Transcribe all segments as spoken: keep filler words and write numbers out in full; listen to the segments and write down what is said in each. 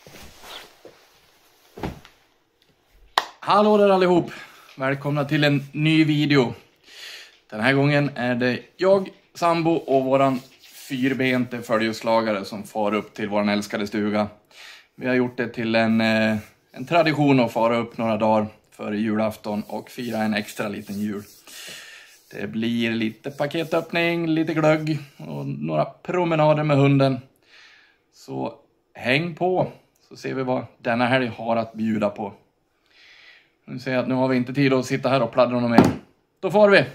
Hallå där allihop! Välkomna till en ny video. Den här gången är det jag, sambo och våran fyrbente följeslagare som far upp till våran älskade stuga. Vi har gjort det till en, en tradition att fara upp några dagar före julafton och fira en extra liten jul. Det blir lite paketöppning, lite glögg och några promenader med hunden. Så häng på så ser vi vad denna helg har att bjuda på. Nu ser jag att nu har vi inte tid att sitta här och pladdra något mer. Då får vi!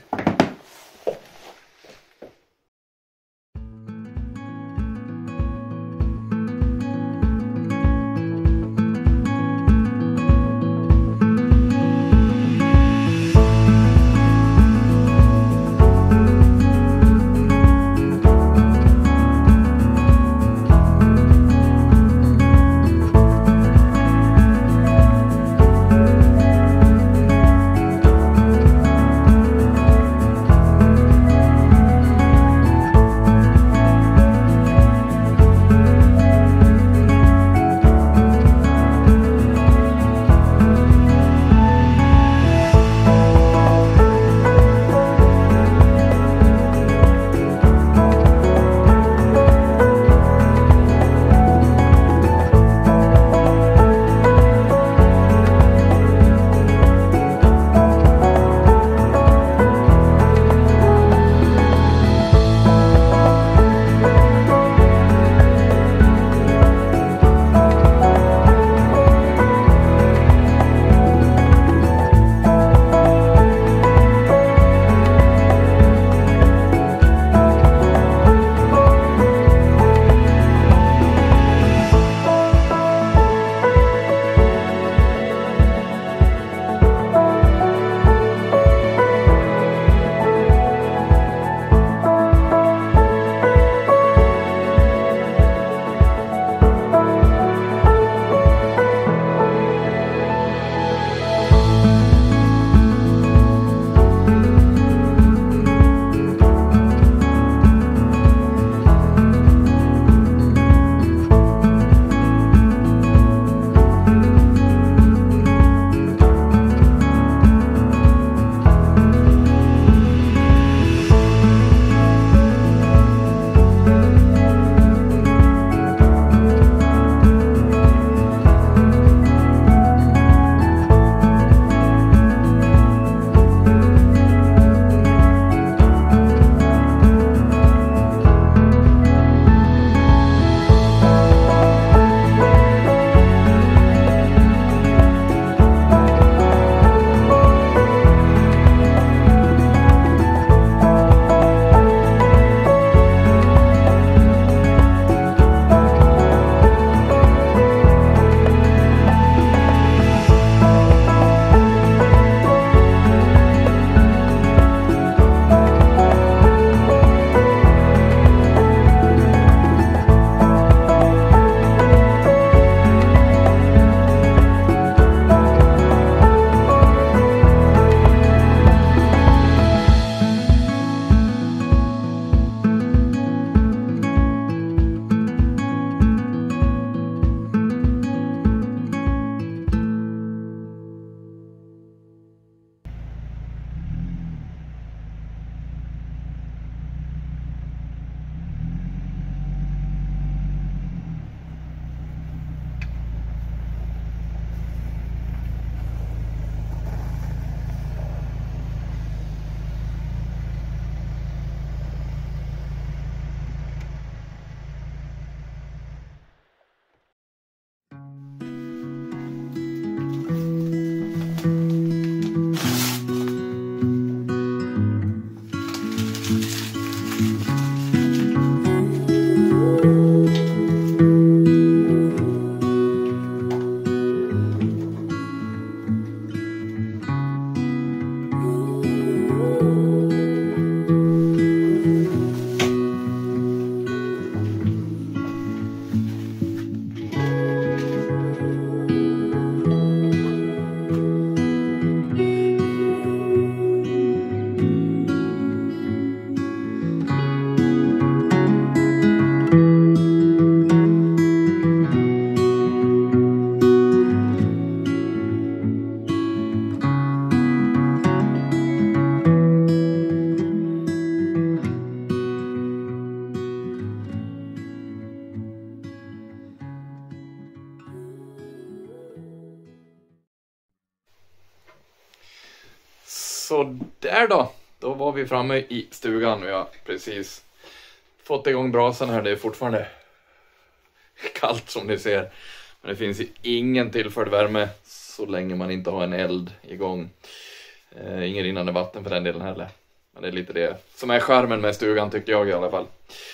Så där då. Då var vi framme i stugan och jag har precis fått igång brasan här. Det är fortfarande kallt som ni ser. Men det finns ju ingen tillförd värme så länge man inte har en eld igång. Eh, ingen rinnande vatten för den delen heller. Men det är lite det som är charmen med stugan tycker jag i alla fall.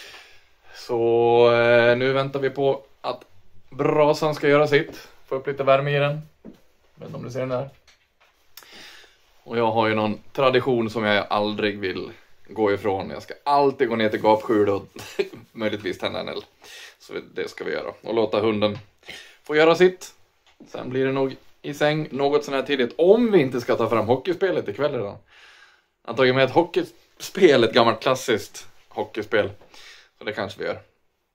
Så eh, nu väntar vi på att brasan ska göra sitt. Få upp lite värme i den. Jag vet inte om du ser den där. Och jag har ju någon tradition som jag aldrig vill gå ifrån. Jag ska alltid gå ner till gapskjul och möjligtvis tända en eld. Så det ska vi göra. Och låta hunden få göra sitt. Sen blir det nog i säng något sån här tidigt. Om vi inte ska ta fram hockeyspelet ikväll redan. Jag har tagit med ett hockeyspel, ett gammalt klassiskt hockeyspel. Så det kanske vi gör.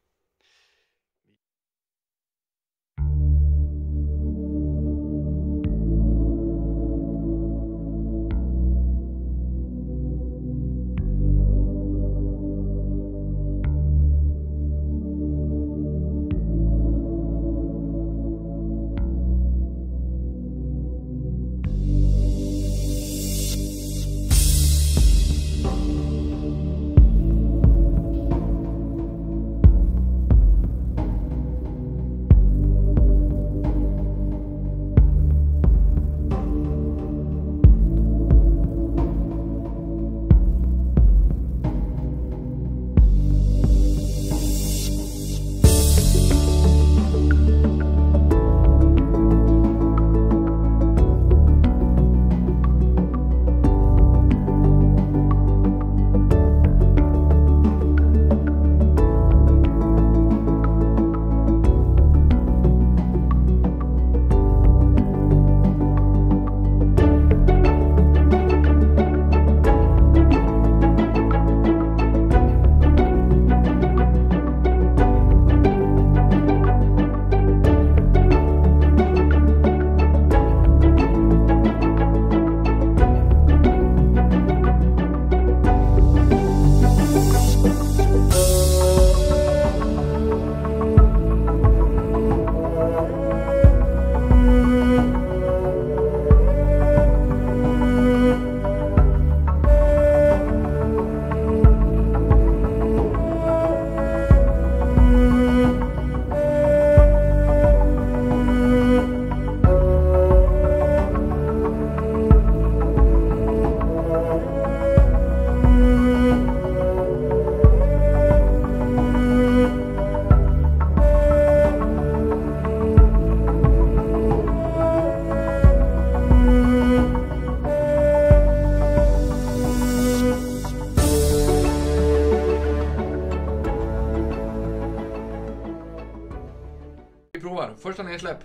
Vi provar. Första nedsläpp.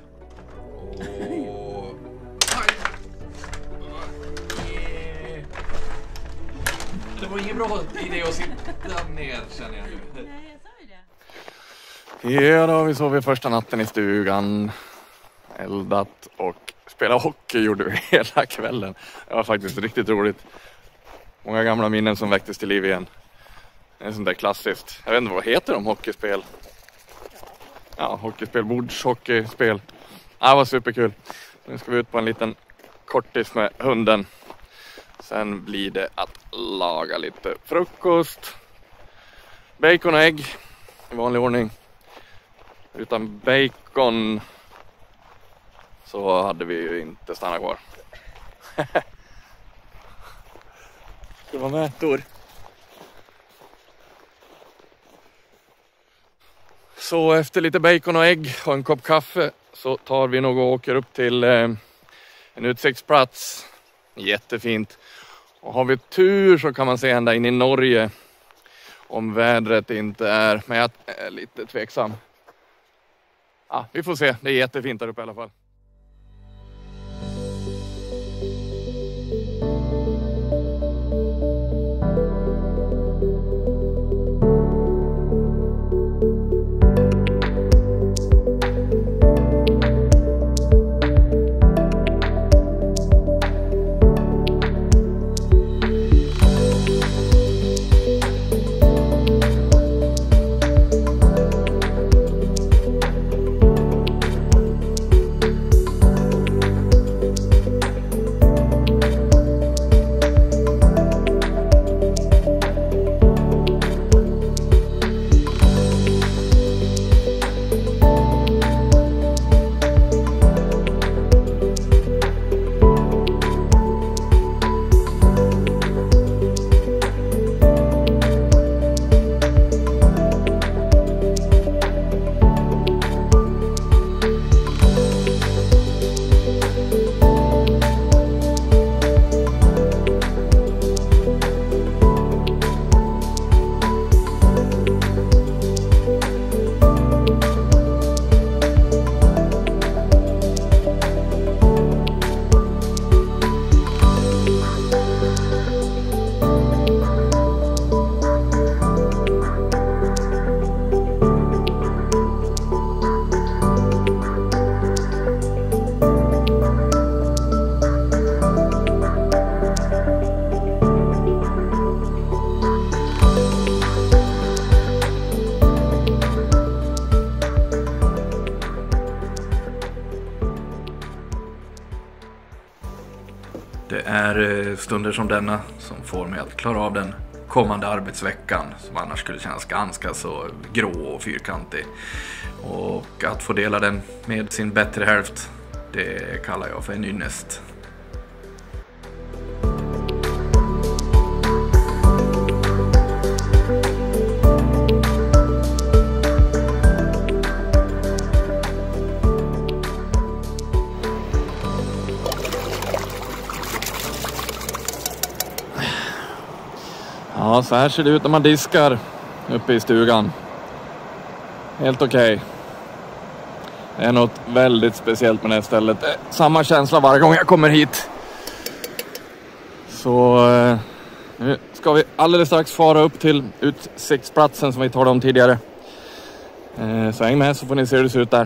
Och... Det var ingen bra idé att sitta ner, känner jag nu. Nej, jag sa ju det. Ja, då har vi sovit första natten i stugan. Eldat och spelat hockey gjorde vi hela kvällen. Det var faktiskt riktigt roligt. Många gamla minnen som väcktes till liv igen. Det är sånt där klassiskt. Jag vet inte vad heter de hockeyspel. Ja, hockeyspel, bordshockeyspel. Ja, det var superkul. Nu ska vi ut på en liten kortis med hunden. Sen blir det att laga lite frukost. Bacon och ägg i vanlig ordning. Utan bacon så hade vi ju inte stannat kvar. Ska du vara med, Tor? Så efter lite bacon och ägg och en kopp kaffe så tar vi nog och åker upp till eh, en utsiktsplats. Jättefint. Och har vi tur så kan man se ända in i Norge. Om vädret inte är, men jag är lite tveksam. Ja, vi får se. Det är jättefint där uppe i alla fall. Det är stunder som denna som får mig att klara av den kommande arbetsveckan, som annars skulle kännas ganska så grå och fyrkantig. Och att få dela den med sin bättre hälft, det kallar jag för en ynnest. Ja, så här ser det ut när man diskar uppe i stugan. Helt okej. Okay. Det är något väldigt speciellt med det här stället. Samma känsla varje gång jag kommer hit. Så nu ska vi alldeles strax fara upp till utsiktsplatsen som vi talade om tidigare. Så häng med så får ni se hur det ser ut där.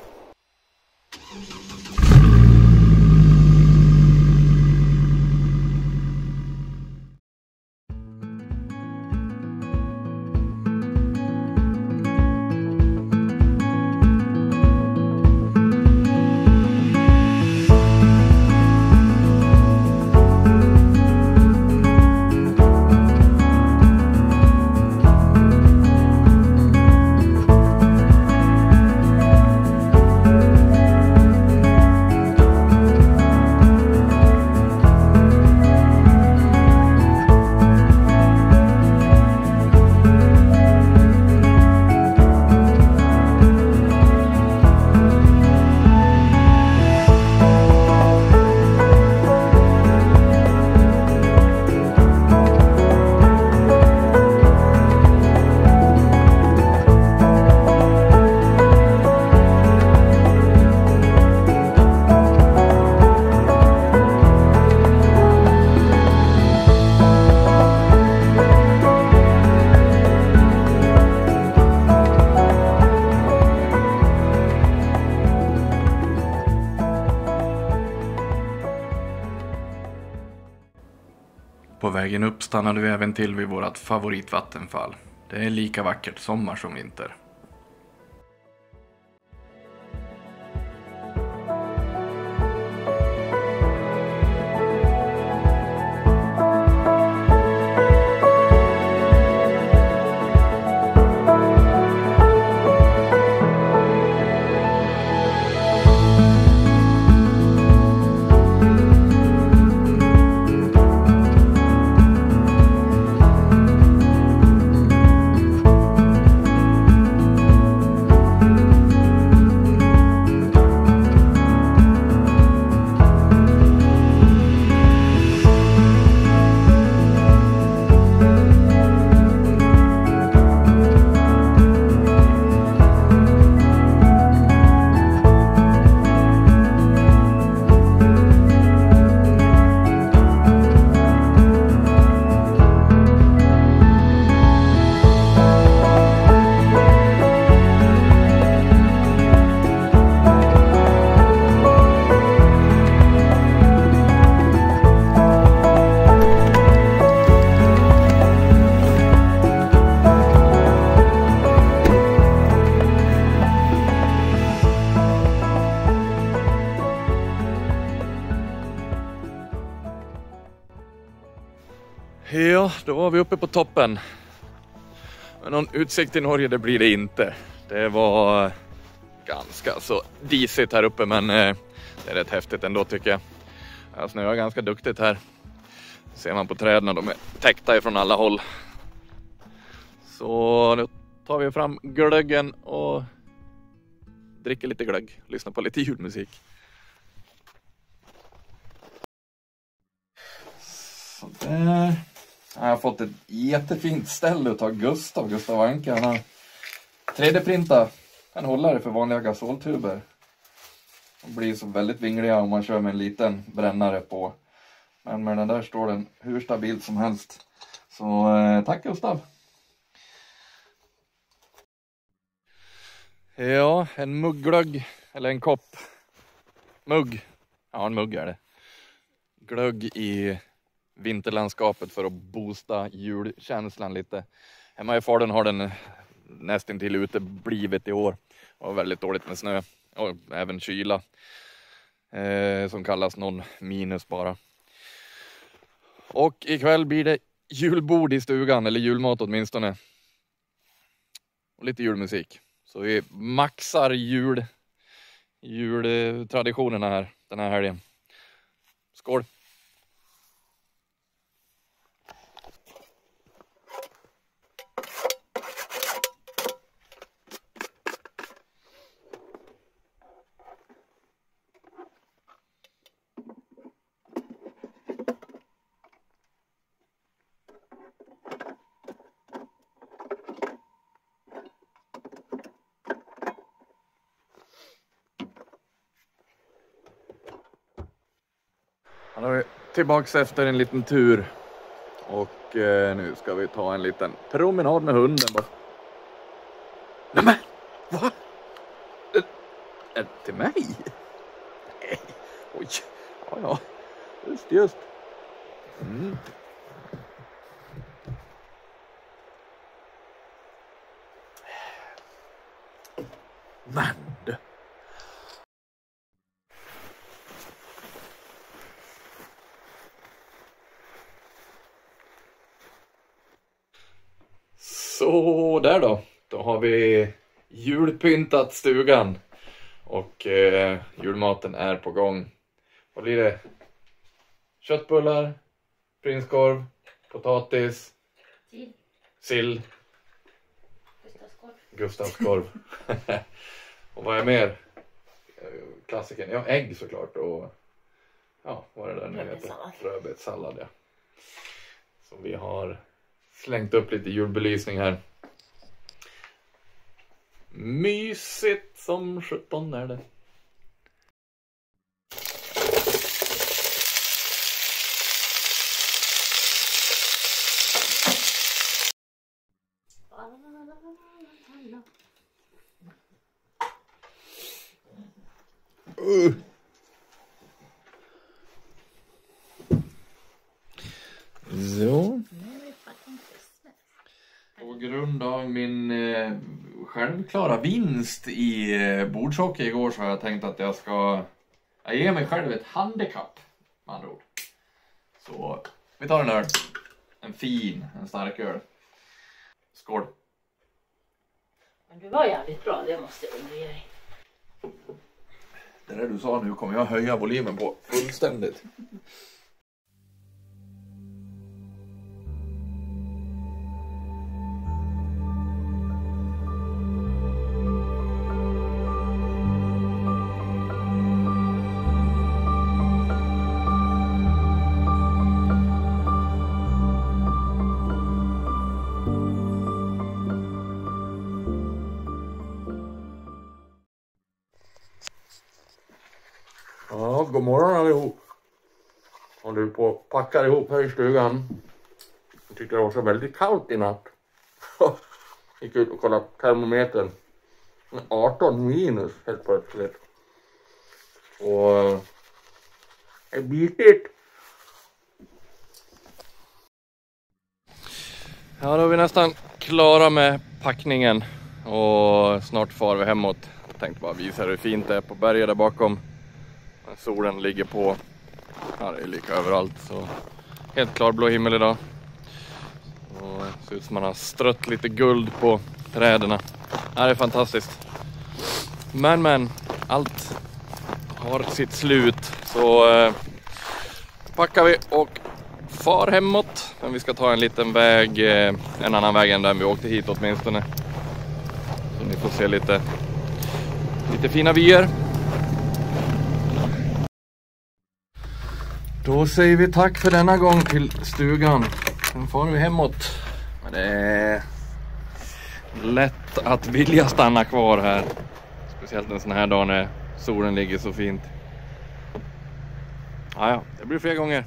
På vägen upp stannade vi även till vid vårt favoritvattenfall. Det är lika vackert sommar som vinter. Ja, då var vi uppe på toppen. Men någon utsikt i Norge, det blir det inte. Det var ganska så disigt här uppe, men det är rätt häftigt ändå tycker jag. Jag snöar ganska duktigt här. Ser man på träden, de är täckta ifrån alla håll. Så nu tar vi fram glöggen och dricker lite glögg. Lyssnar på lite julmusik. Så där. Jag har fått ett jättefint ställ utav Gustav, Gustav Anka. Han har tre D-printat en hållare för vanliga gasoltuber. De blir så väldigt vingliga om man kör med en liten brännare på. Men med den där står den hur stabilt som helst. Så eh, tack Gustav. Ja, en mugglögg eller en kopp. Mugg. Ja, en mugg är det. Glögg i vinterlandskapet för att boosta julkänslan lite. Hemma i Falun har den nästan till ute blivit i år. Och väldigt dåligt med snö och även kyla. Eh, som kallas någon minus bara. Och ikväll blir det julbord i stugan, eller julmat åtminstone. Och lite julmusik. Så vi maxar jul, jultraditionerna här den här helgen. Skål! Då är vi tillbaks efter en liten tur. Och eh, nu ska vi ta en liten promenad med hunden. Nämen! Va? Är det till mig? Nej. Oj. Ja, ja. Just, just. Mm. Men du. Så där då. Då har vi julpyntat stugan. Och eh, julmaten är på gång. Vad blir det? Köttbullar, prinskorv, potatis, Sill. Sill. Gustavskorv. Gustavskorv. Och vad är mer? Klassiken. Ja, ägg såklart. Och ja, vad är det där nu heter? Rödbetssallad. Ja. Så vi har slängt upp lite julbelysning här. Mysigt som sjutton är det. Uh. Så. På grund av min eh, självklara vinst i eh, bordshockey igår så har jag tänkt att jag ska jag ge mig själv ett handikapp, med andra ord. Så vi tar en öl. En fin, en stark öl. Skål. Men du var jävligt bra, det måste jag ge dig. Det där du sa nu kommer jag höja volymen på fullständigt. Ja, god morgon allihop. Håller på och packar ihop här i stugan. Jag tyckte det var så väldigt kallt i natt. Gick ut och kollade termometern. arton minus helt plötsligt. Och det är bitigt. Ja, då är vi nästan klara med packningen. Och snart far vi hemåt. Jag tänkte bara visa hur fint det är på berget där bakom. Solen ligger på, ja, det är lika överallt, så helt klar blå himmel idag. Och det ser ut som man har strött lite guld på träden. Det är fantastiskt. Men men, allt har sitt slut, så eh, packar vi och far hemåt. Men vi ska ta en liten väg, eh, en annan väg än den vi åkte hit åtminstone. Så ni får se lite, lite fina vyer. Då säger vi tack för denna gång till stugan. Sen får vi hemåt. Men det är lätt att vilja stanna kvar här. Speciellt en sån här dag när solen ligger så fint. Ja, ja, det blir fler gånger.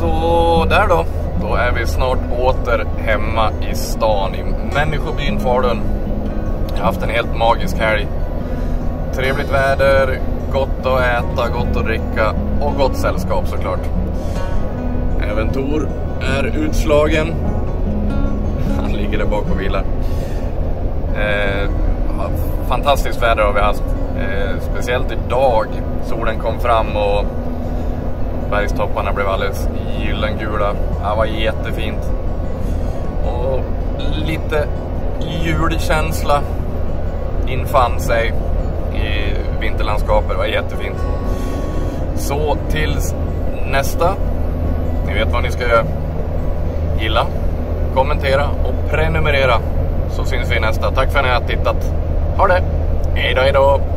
Så där då. Då är vi snart åter hemma i stan i människobyn Falun. Jag har haft en helt magisk helg. Trevligt väder, gott att äta, gott att dricka och gott sällskap såklart. Även Tor är utslagen. Han ligger där bak och vilar. Eh, fantastiskt väder har vi haft. Eh, speciellt idag. Solen kom fram och bergstopparna blev alldeles gyllengula. Det var jättefint. Och lite julkänsla infann sig i vinterlandskapet. Det var jättefint. Så tills nästa. Ni vet vad ni ska göra. Gilla, kommentera och prenumerera. Så syns vi nästa. Tack för att ni har tittat. Ha det. Hej då, hej då.